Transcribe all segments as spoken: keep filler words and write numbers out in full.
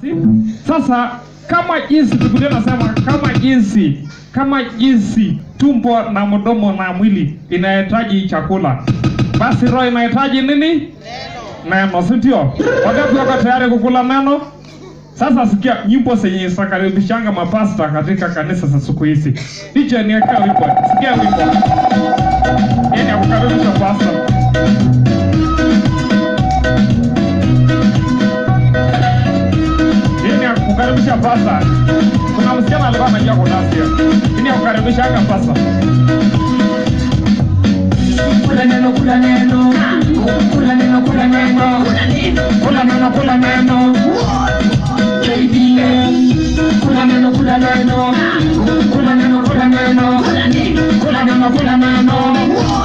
Sasa kama jinsi Biblia inasema kama jinsi kama jinsi tumbo na mdomo na mwili inahitaji chakula, basi roho inahitaji nini? Neno. Neno, si ndio? Wakati wako tayari kukula neno? Sasa sikia nyimbo zenye sakaribishanga mapasta katika kanisa za siku hizi. D J niwekea wimbo. Sikia wimbo. Yeye akukaribisha pasta. Yeye akukaribisha pasta. Kuna msichana alikuwa anajua kudansia. Yeye akukaribisha anga pasta. Kula neno, kula neno. Kula neno, kula neno. Kula neno, kula neno. Kula neno, kula neno. Kula neno, kula neno. Kula neno, kula neno.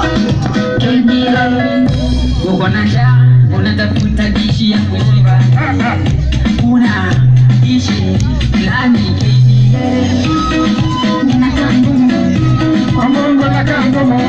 Uko na njaa, unatafuta dishi ya kushiba. Una dishi lani K B L. Nina kangumu, kwa Mungu na kangumu.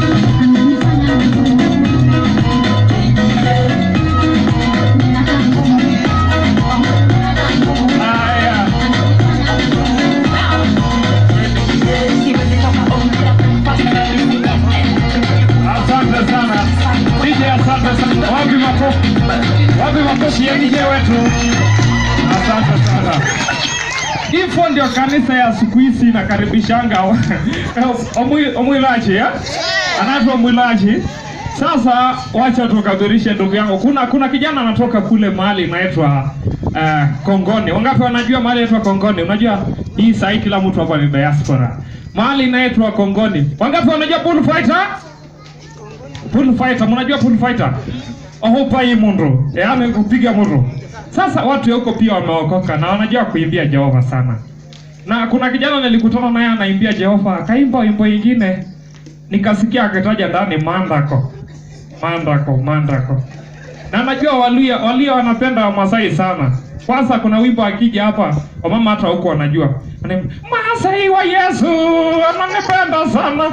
Wapi makofi? Wapi makofi ya D J wetu? Asante sana. Hivyo ndio kanisa ya siku hizi inakaribishanga omwilaji ya? Anaitwa omwilaji. Sasa wacha tukabirishe ndugu yangu. Kuna kuna kijana anatoka kule mahali inaitwa uh, Kongoni. Wangapi wanajua mahali inaitwa Kongoni? Unajua hii saa hii kila mtu hapa ni diaspora. Mahali inaitwa Kongoni. Wangapi wanajua bullfighter? Bullfighter, mnajua bullfighter? Ohopa hii mundu, yaani kupiga mundu. Sasa watu huko pia wameokoka na wanajua kuimbia Jehova sana. Na kuna kijana nilikutana naye anaimbia Jehova, akaimba wimbo nyingine. Nikasikia akitaja ndani mandako. Mandako, mandako. Na najua walia, walia wanapenda Maasai sana. Kwanza kuna wimbo akija hapa, wamama hata huko wanajua. Maasai wa Yesu, ananipenda sana.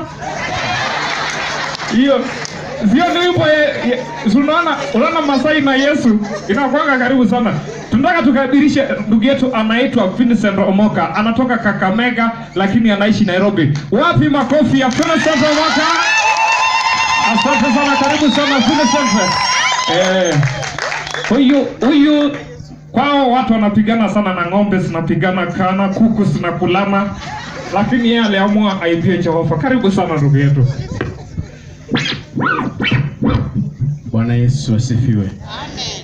Hiyo sio ni wimbo unaona, unaona Maasai na Yesu inakuanga karibu sana. Tunataka tukabirishe ndugu yetu anaitwa Vincent Omoka, anatoka Kakamega lakini anaishi Nairobi. Wapi makofi ya Vincent Omoka? Asante sana, karibu sana Vincent. Eh. Huyu huyu kwao watu wanapigana sana na ng'ombe, zinapigana kana, kuku zinakulana, lakini yeye aliamua aibie Jehova. Karibu sana ndugu yetu. Bwana Yesu asifiwe. Amen.